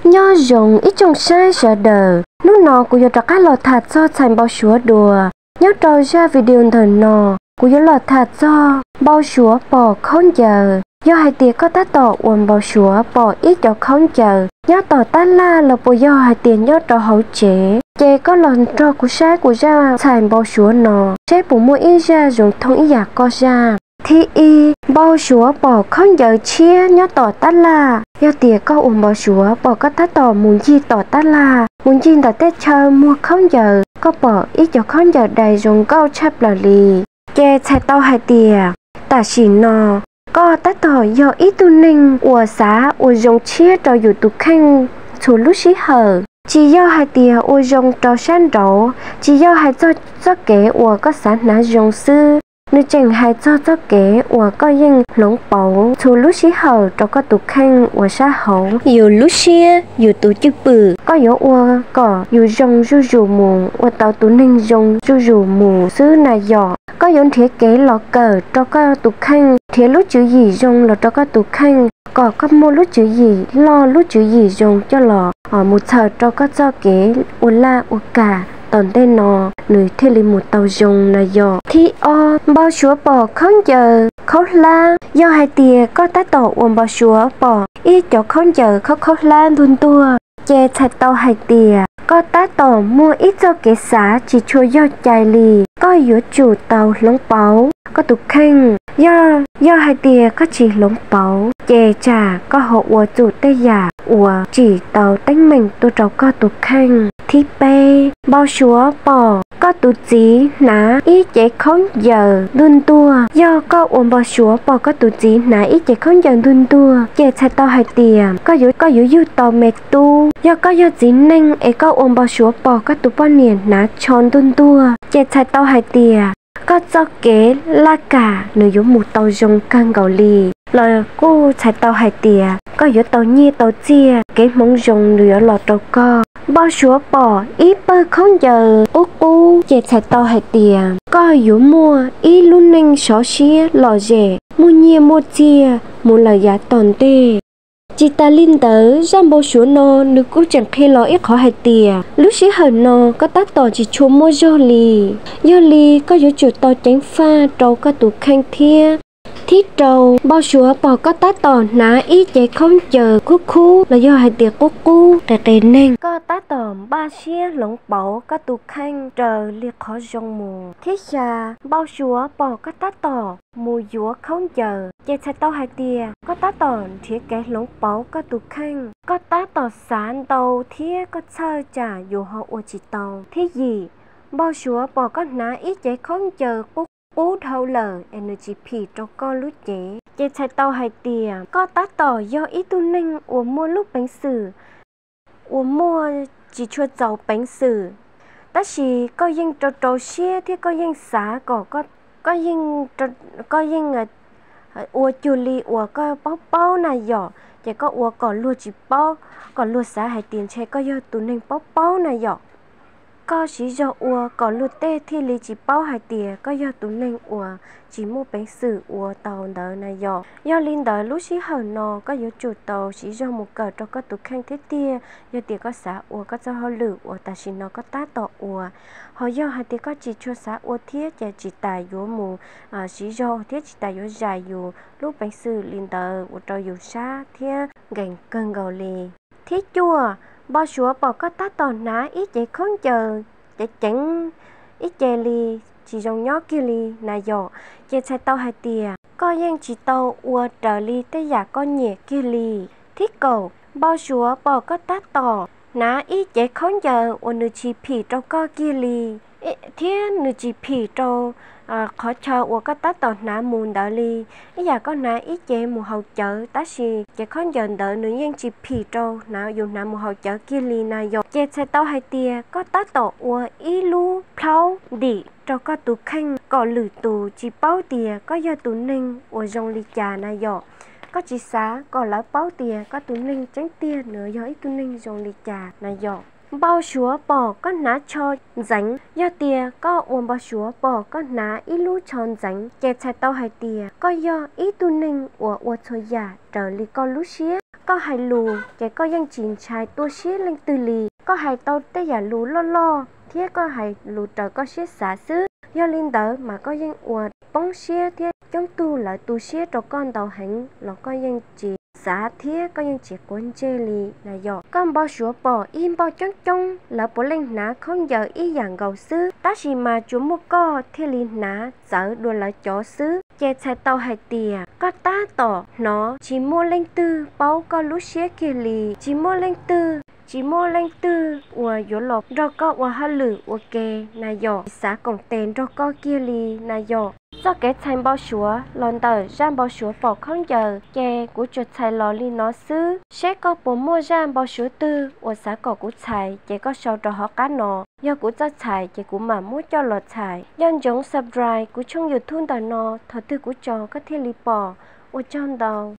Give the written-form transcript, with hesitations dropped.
nhớ dùng ít trong sai sợ đời lúc nọ của yo cái lọt thạt cho thành bao chúa đùa nhớ trò ra video thần nọ của yo lọt thạt cho bao chúa bỏ không chờ do hai tiệt có tác tỏ uốn bao chúa bỏ ít cho không chờ nhớ tỏ ta la là bộ do hai tiền nhớ trò hậu chế chế có lần trò của sai của ra thành bao chúa nọ chế bộ mua ít ra dùng thông ý giả co ra thì y bao chúa bỏ không giờ chia nhớ tỏ ta la do tiệt có uốn bao chúa bỏ có tác tỏ muốn gì tỏ ta la muốn gì tỏ tết chơi mua không giờ có bỏ ít cho không giờ đầy dùng câu chắp là lì chế chạy tao hai tiệt ta chỉ nọ có tác tỏ do ít tu ninh ủa xá ủa dùng chia cho dù tu khanh chủ lúc xí hở chỉ do hai tia ủa dùng cho san đổ chỉ do hai cho kế ủa có sản nã dùng sư nếu chẳng hai cho kế ủa có yên lũng bầu chủ lúc xí hở cho có tu khanh ủa xá hậu dù lúc xía dù tu chức bự có yếu ủa có dù dùng dù mù ủa tàu tu ninh dùng dù mù sư nà giỏ có yếu thiết kế lọ cờ cho có tu khanh thế lúc chữ gì dùng là cho các tụ khanh có mua lúc chữ gì lo lúc chữ gì dùng cho lọ ở một thời cho các cho kế u la u cả tòn tên nọ người thế li một tàu dùng là do thì bao chúa bỏ không chờ khóc la do hai tia có tác tổ uốn bao chúa bỏ ít cho không chờ khóc la đun tua che chặt tàu hai tia có tác tổ mua ít cho kế xã chỉ chua do chạy lì có yếu chủ tàu lông báo có tụ khanh do hai tia có chỉ lông báo chè trà có hộ ủa chủ tê giả ủa chỉ tàu tánh mình tôi trâu có tụ khanh thi bê bao chúa bỏ có tụ chí ná ít chế không giờ đun tua do có uốn bao chúa bỏ có tụ chí ná ít chế không giờ đun tua chè chai tàu hai tia có yếu tàu mệt tu do có do dính ninh ấy có uốn bao chúa bỏ có tụ bao niên ná tròn đun tua chè chai tàu hai tia có cho kế la cả nửa yếu một tàu dùng căng gạo lì lời cô chạy tàu hai tia có yếu tàu nhia tàu chia kế mong dùng nửa lọt tàu co bao chúa bỏ ít bơ không giờ u chạy chạy tàu hai tia có yếu mua ít luôn ninh xó xía lò rẻ mua nhia mua chia mua lời giá tòn tê chị ta linh tới giam bao chúa nô nữ cũng chẳng khi lo ít khó hai tia lúc xí hở nô có tác tỏ chỉ chúa mua do lì có yếu chủ tàu tránh pha trâu có tụ khanh thia thiết trâu bao chúa bỏ có tác tỏ ná ít chế không chờ khu là do hai tia cu để nên có tác tỏ ba xía lũng bảo có tụ khanh chờ liệt khó dùng mù thiết ra bao chúa bỏ có tác tỏ mù dúa không chờ chế chạy tàu hai tia có tác tỏ thiết kế lũng bảo có tụ khanh có tác tỏ sáng tàu thiết có chơi trả dù họ ua chỉ tàu thiết gì bao chúa bỏ có ná ít chế không chờ cú thâu lờ NGP cho con lút chế chạy tàu hai tia có tác tỏ do ít tu ninh ua mua lúc bánh sử ua mua chỉ chua dầu bánh sử ta chỉ có yên trâu xia thì có yên xá có yên ua chù li ua có bao này giỏ chỉ có ua còn lua chỉ bao còn lua xá hai tiền chế có do tu ninh bao này giỏ có chỉ do ua còn lụt tê thì lý chỉ bao hai tia có do tụ ninh ua chỉ mua bánh sử ua tàu đỡ này do linh đỡ lúc chỉ hở nò có yếu chủ tàu chỉ do một cờ cho có tụ khang thế tia do tia có xã ua có cho họ lử ua ta chỉ nó có tá tọ ua họ do hai tia có chỉ cho xã ua thiết chỉ tài yếu mù chỉ do thiết chỉ tài yếu dài yếu lúc bánh sử linh đỡ ua trâu yếu xa thiết gành cân gầu lì thiết chua bao chúa bỏ có tác tỏ ná ít chế không chờ chế chẳng ít chế lì chỉ dùng nhó kia lì nà dọ chế chạy tàu hai tia có yên chỉ tàu ua trở lì tới giả con nhẹ kia lì thiết cầu bao chúa bỏ có tác tỏ ná ít chế không chờ ua nữ chỉ phỉ trâu co kia lì thiết nữ chỉ phỉ trâu khó chờ ua có tác tỏ ná mùn đỡ lì ý giả có ná ít chế mù hậu chở tá xì chế không giờ đỡ nữ yên chỉ phỉ trâu nào dùng ná mù hậu chở kia lì nà dọ chế xe tàu hai tia có tác tỏ ua ý lu plau đi cho có tụ khanh có lử tù chỉ bao tia có do tụ ninh ua dòng lì trà nà dọ có chỉ xá có lá bao tia có tụ ninh tránh tia nữa do ít tụ ninh dòng lì trà nà dọ bao chúa bỏ có ná cho ránh do tia có uốn bao chúa bỏ có ná ít lú tròn ránh chè chạy tàu hai tia có do ít tu ninh ua thôi giả trở li con lú xía có hai lù cái có dân chỉnh trái tua xí lên từ lì có hai tàu tê giả lù lo thế có hai lù trời có xí xả xứ do linh đỡ mà có dân uột bóng xí thế chúng tu lại tu xí cho con tàu hành là có dân chỉ xả thế có dân chỉ quân chơi lì là do con bao sủa bỏ im bao trống là bộ linh ná không giờ ý dạng gầu xứ ta chỉ mà chú mua co thế lì ná sợ đùa lại chó xứ chè chạy tàu hai tìa có ta tỏ nó chỉ mua lên tư bao có lú xía kia lì chỉ mua lên tư ua dỗ lộc rồi có ua ha lử ua kê na dọ xã cổng tên rồi có kia lì na dọ do cái thành bao sủa lon tờ giam bao sủa bỏ không giờ chè của chuột chạy lò li nó xứ sẽ có bộ mua giam bao sủa tư ua xã cỏ của chạy chè có sầu trò họ cá nọ do của cho chạy chè của mà mua cho lọt chạy dân giống subscribe của trong YouTube tờ nọ thọ tư của trò có thiên lý bỏ ua trong đầu